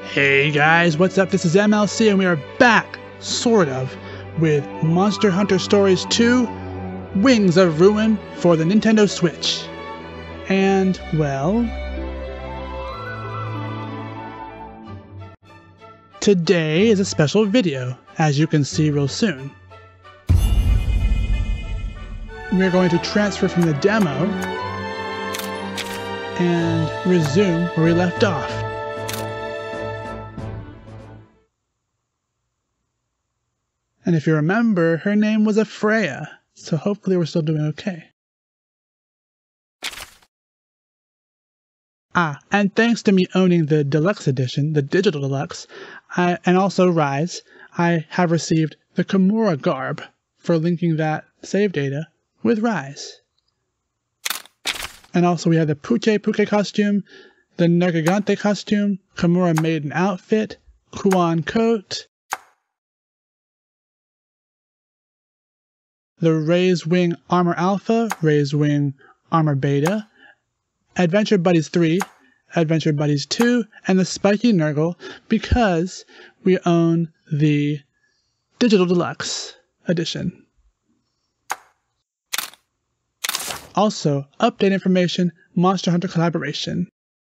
Hey guys, what's up? This is MLC and we are back, sort of, with Monster Hunter Stories 2, Wings of Ruin for the Nintendo Switch. And, well, today is a special video, as you can see real soon. We're going to transfer from the demo and resume where we left off. And if you remember, her name was Freya, so hopefully we're still doing okay. And thanks to me owning the Deluxe Edition, the Digital Deluxe, and also Rise, I have received the Kimura garb for linking that save data with Rise. And also we have the Puke costume, the Nergigante costume, Kimura Maiden outfit, Kuan coat, the Raised Wing Armor Alpha, Raised Wing Armor Beta, Adventure Buddies 3, Adventure Buddies 2, and the Spiky Nurgle because we own the Digital Deluxe Edition. Also, update information, Monster Hunter collaboration.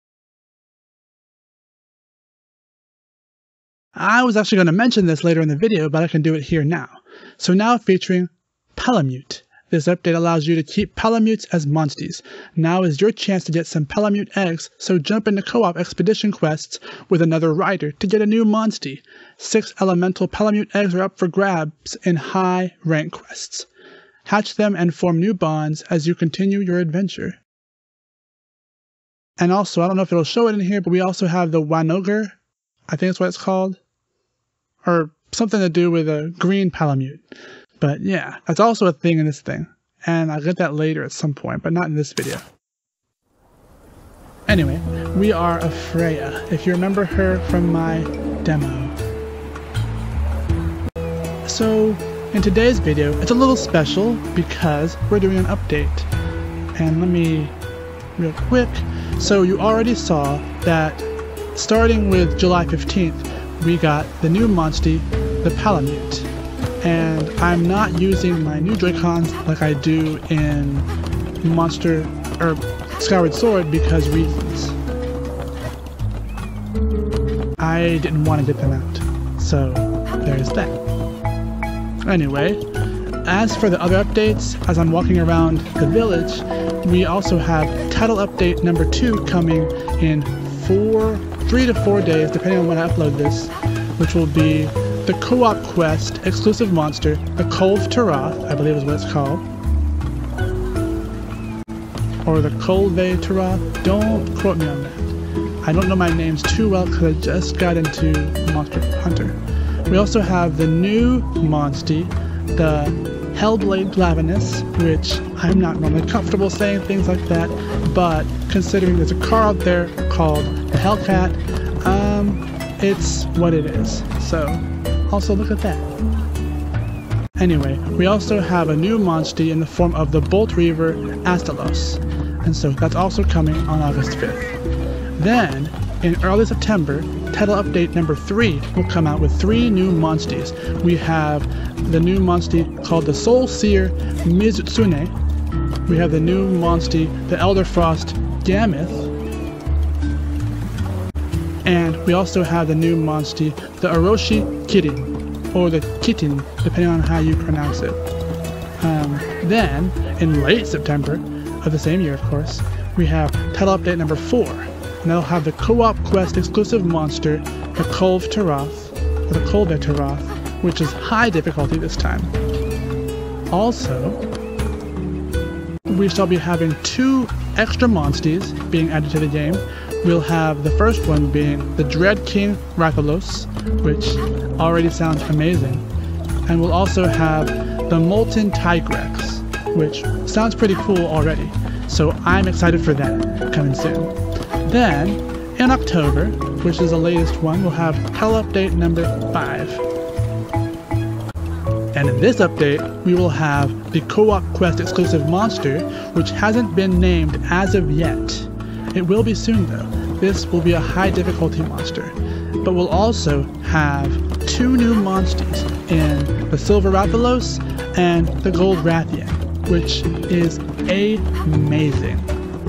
I was actually going to mention this later in the video, but I can do it here now. So now featuring Palamute. This update allows you to keep Palamutes as monsties. Now is your chance to get some Palamute eggs, so jump into co-op expedition quests with another rider to get a new monstie. 6 elemental Palamute eggs are up for grabs in high rank quests. Hatch them and form new bonds as you continue your adventure. And also, I don't know if it'll show it in here, but we also have the Wanogre, I think that's what it's called, or something to do with a green Palamute. But yeah, that's also a thing in this thing, and I'll get that later at some point, but not in this video. Anyway, we are a Freya, if you remember her from my demo. So, in today's video, it's a little special because we're doing an update. And let me, real quick, so you already saw that starting with July 15th, we got the new monstie, the Palamute. And I'm not using my new Joy-Cons like I do in Skyward Sword because reasons. I didn't want to get them out, so there's that. Anyway, as for the other updates, as I'm walking around the village, we also have title update number 2 coming in 3 to 4 days, depending on when I upload this, which will be the co-op quest exclusive monster, the Kolv Turath, I believe is what it's called. Or the Kolve Turath, don't quote me on that. I don't know my names too well because I just got into Monster Hunter. We also have the new monstie, the Hellblade Glavenus, which I'm not normally comfortable saying things like that, but considering there's a car out there called the Hellcat, it's what it is. So, also look at that. Anyway, we also have a new monstie in the form of the Bolt Reaver Astalos, and so that's also coming on August 5th. Then, in early September, title update number 3 will come out with 3 new monsties. We have the new monstie called the Soul Seer Mizutsune. We have the new monstie, the Elder Frost Gameth. And we also have the new monstie, the Orochi Kirin, or the Kitten, depending on how you pronounce it. Then, in late September of the same year, of course, we have title update number 4. And they'll have the co-op quest exclusive monster, the Kolv Turath, or the Kolve Turath, which is high difficulty this time. Also, we shall be having 2 extra monsties being added to the game. We'll have the first one being the Dread King Rathalos, which already sounds amazing. And we'll also have the Molten Tigrex, which sounds pretty cool already. So I'm excited for that coming soon. Then, in October, which is the latest one, we'll have title update number 5. And in this update, we will have the co-op quest exclusive monster, which hasn't been named as of yet. It will be soon though. This will be a high difficulty monster. but we'll also have 2 new monsters in the Silver Rathalos and the Gold Rathian, which is amazing.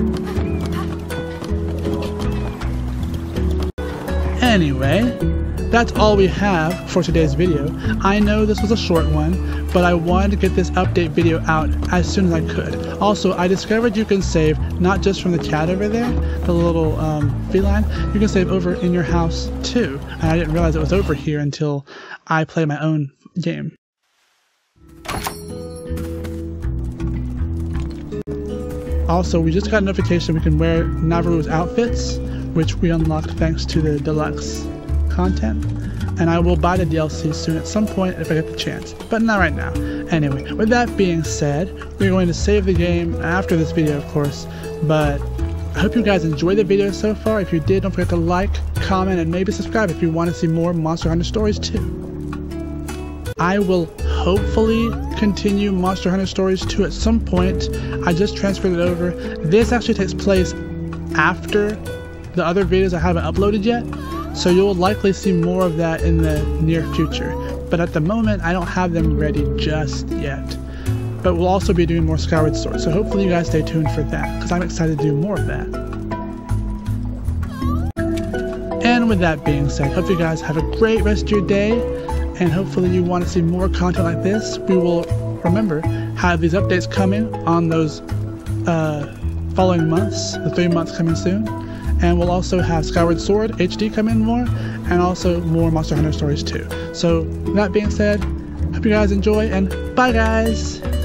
Anyway, that's all we have for today's video. I know this was a short one, but I wanted to get this update video out as soon as I could. Also, I discovered you can save not just from the chat over there, the little feline, you can save over in your house too. And I didn't realize it was over here until I play my own game. Also, we just got a notification we can wear Navru's outfits, which we unlocked thanks to the deluxe content, and I will buy the DLC soon at some point if I get the chance, but not right now. Anyway, with that being said, we're going to save the game after this video, of course, but I hope you guys enjoyed the video so far. If you did, don't forget to like, comment, and maybe subscribe if you want to see more Monster Hunter Stories too. I will hopefully continue Monster Hunter Stories 2 at some point. I just transferred it over. This actually takes place after the other videos I haven't uploaded yet, so you'll likely see more of that in the near future. But at the moment, I don't have them ready just yet. But we'll also be doing more Skyward Sword, so hopefully you guys stay tuned for that, because I'm excited to do more of that. And with that being said, hope you guys have a great rest of your day, and hopefully you want to see more content like this. We will, remember, have these updates coming on those following months, the 3 months coming soon. And we'll also have Skyward Sword HD come in more, and also more Monster Hunter Stories too. So, that being said, hope you guys enjoy, and bye guys!